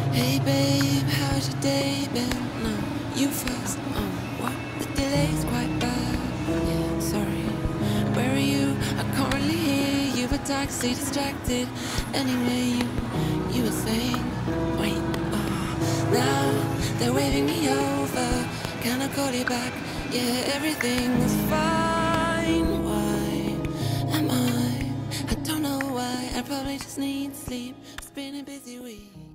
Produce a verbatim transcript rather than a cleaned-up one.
Hey babe, how's your day been? No, you first. Oh, what? The delay's quite bad. Yeah, sorry. Where are you? I can't really hear you. A taxi distracted. Anyway, you you were saying. Wait. Oh, now they're waving me over. Can I call you back? Yeah, everything's fine. Why am I? I don't know why. I probably just need sleep. It's been a busy week.